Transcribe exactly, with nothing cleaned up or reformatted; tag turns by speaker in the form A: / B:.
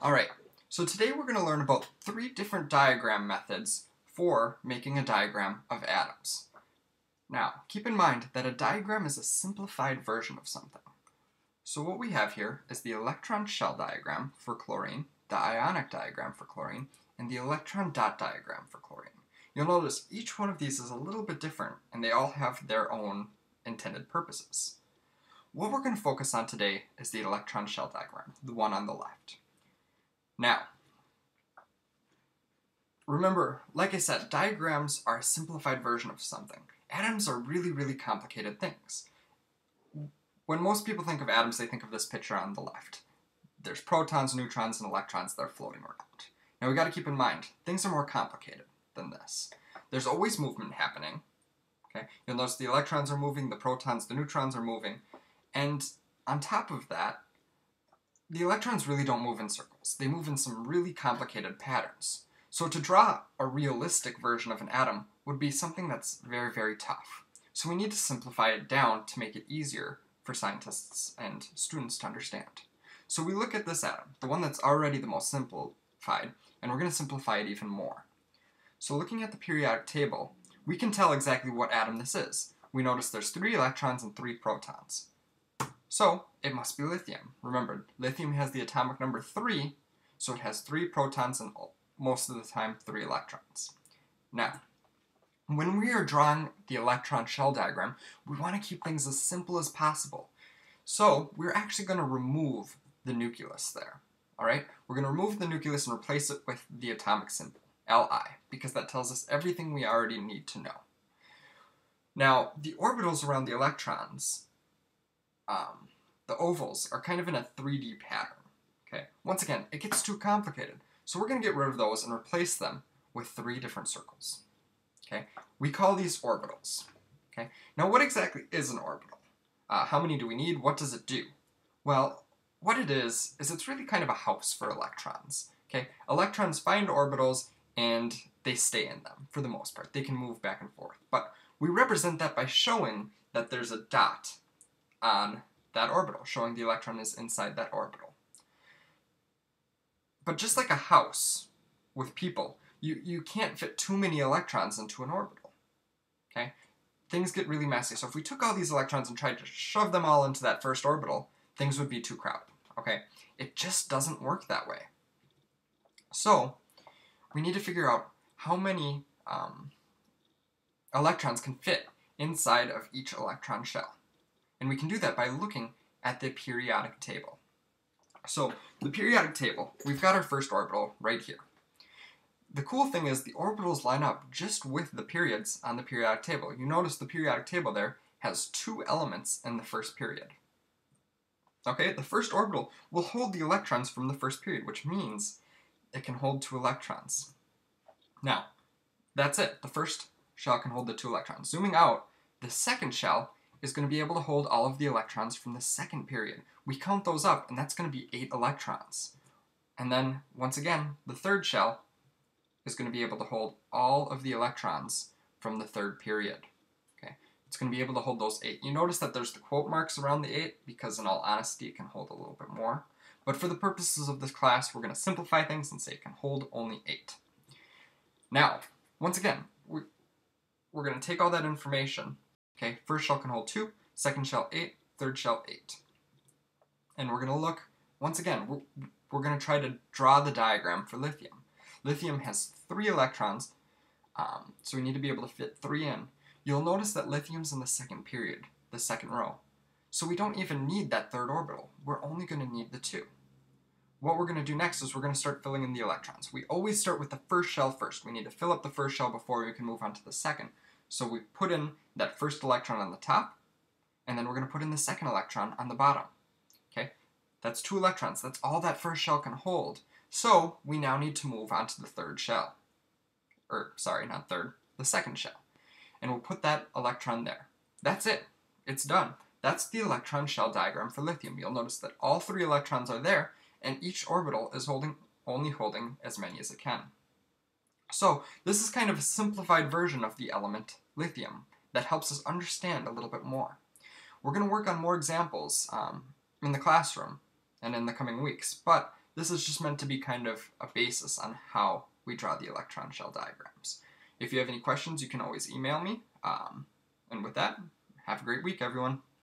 A: Alright, so today we're going to learn about three different diagram methods for making a diagram of atoms. Now, keep in mind that a diagram is a simplified version of something. So what we have here is the electron shell diagram for chlorine, the ionic diagram for chlorine, and the electron dot diagram for chlorine. You'll notice each one of these is a little bit different, and they all have their own intended purposes. What we're going to focus on today is the electron shell diagram, the one on the left. Now, remember, like I said, diagrams are a simplified version of something. Atoms are really, really complicated things. When most people think of atoms, they think of this picture on the left. There's protons, neutrons, and electrons that are floating around. Now we got to keep in mind, things are more complicated than this. There's always movement happening. Okay, you'll notice the electrons are moving, the protons, the neutrons are moving, and on top of that, the electrons really don't move in circles. They move in some really complicated patterns. So to draw a realistic version of an atom would be something that's very, very tough. So we need to simplify it down to make it easier for scientists and students to understand. So we look at this atom, the one that's already the most simplified, and we're going to simplify it even more. So looking at the periodic table, we can tell exactly what atom this is. We notice there's three electrons and three protons. So it must be lithium. Remember, lithium has the atomic number three, so it has three protons and most of the time three electrons. Now, when we are drawing the electron shell diagram, we want to keep things as simple as possible. So we're actually going to remove the nucleus there. Alright? We're going to remove the nucleus and replace it with the atomic symbol, Li, because that tells us everything we already need to know. Now, the orbitals around the electrons, um, the ovals, are kind of in a three D pattern. Okay? Once again, it gets too complicated. So we're going to get rid of those and replace them with three different circles. Okay? We call these orbitals. Okay? Now what exactly is an orbital? Uh, how many do we need? What does it do? Well, what it is, is it's really kind of a house for electrons. Okay? Electrons find orbitals and they stay in them for the most part. They can move back and forth. But we represent that by showing that there's a dot on that orbital, showing the electron is inside that orbital. But just like a house with people, you, you can't fit too many electrons into an orbital. Okay? Things get really messy. So if we took all these electrons and tried to shove them all into that first orbital, things would be too crowded. Okay? It just doesn't work that way. So we need to figure out how many um, electrons can fit inside of each electron shell. And we can do that by looking at the periodic table. So, the periodic table, we've got our first orbital right here. The cool thing is the orbitals line up just with the periods on the periodic table. You notice the periodic table there has two elements in the first period. Okay, the first orbital will hold the electrons from the first period, which means it can hold two electrons. Now, that's it. The first shell can hold the two electrons. Zooming out, the second shell is going to be able to hold all of the electrons from the second period. We count those up, and that's going to be eight electrons. And then, once again, the third shell is going to be able to hold all of the electrons from the third period. Okay, it's going to be able to hold those eight. You notice that there's the quote marks around the eight, because in all honesty, it can hold a little bit more. But for the purposes of this class, we're going to simplify things and say it can hold only eight. Now, once again, we, we're going to take all that information. Okay, first shell can hold two, second shell eight, third shell eight. And we're going to look, once again, we're, we're going to try to draw the diagram for lithium. Lithium has three electrons, um, so we need to be able to fit three in. You'll notice that lithium's in the second period, the second row. So we don't even need that third orbital. We're only going to need the two. What we're going to do next is we're going to start filling in the electrons. We always start with the first shell first. We need to fill up the first shell before we can move on to the second. So we put in that first electron on the top, and then we're going to put in the second electron on the bottom. Okay, that's two electrons. That's all that first shell can hold. So we now need to move on to the third shell. Or, sorry, not third, the second shell. And we'll put that electron there. That's it. It's done. That's the electron shell diagram for lithium. You'll notice that all three electrons are there, and each orbital is holding only holding as many as it can. So, this is kind of a simplified version of the element lithium that helps us understand a little bit more. We're going to work on more examples um, in the classroom and in the coming weeks, but This is just meant to be kind of a basis on how we draw the electron shell diagrams. If you have any questions, you can always email me. Um, and with that, have a great week, everyone.